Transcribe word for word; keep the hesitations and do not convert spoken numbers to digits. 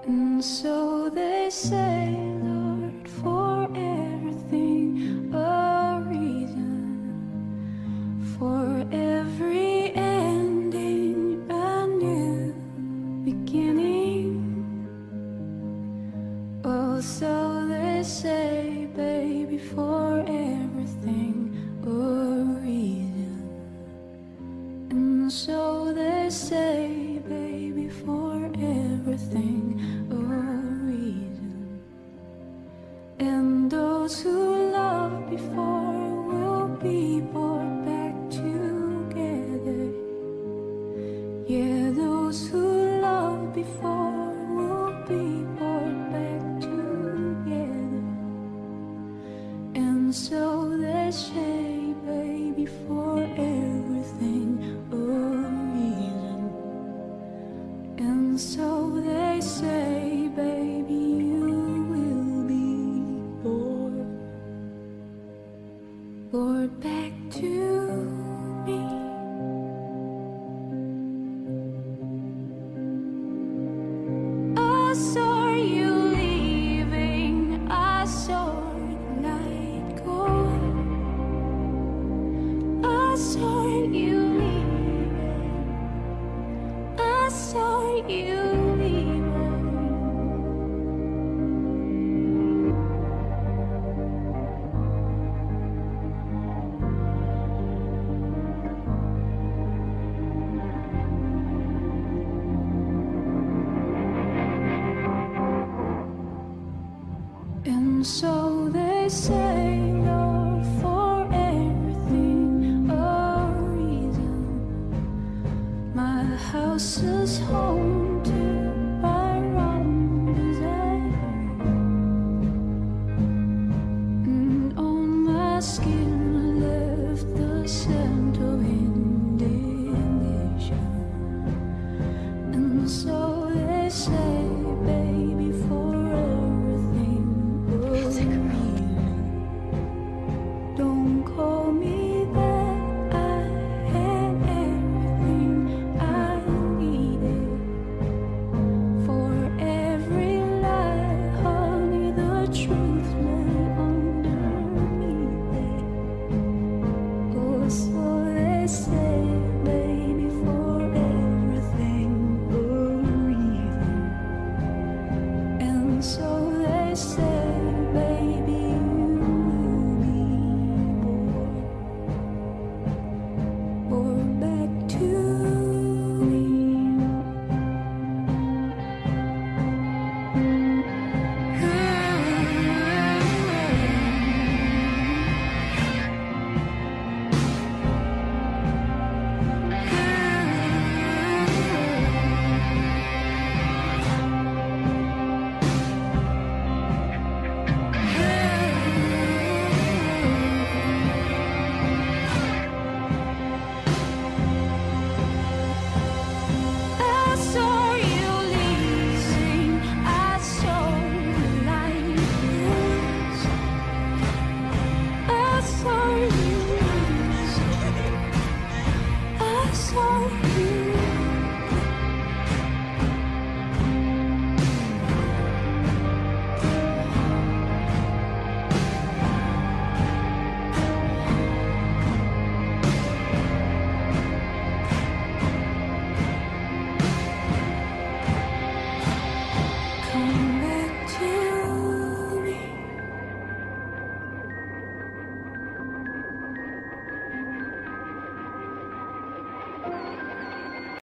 And so they say, Lord, for everything a reason, for every ending a new beginning. Oh, so they say, baby, for everything a reason. And so they say, baby, for everything a reason. And those who loved before will be brought back together. Yeah, those who loved before will be brought back together. And so they say, baby, for everything a reason. And so they say, baby, you will be born, born back to me. I saw you leaving, I saw the light go. I saw you leaving, I saw you leaving. And so they say, Lord, for everything a reason. My house is haunted by wrong desire, and on my skin I left the scent of indignation. And so they say, baby, for everything a reason. Don't call me that, I had everything I needed. For every lie, honey, the truth lay underneath it. Oh, so they say, baby, for everything a reason. And so they say, baby, you will be born, born back to me. I saw you leaving, I saw the light lose. I saw you lose, I saw you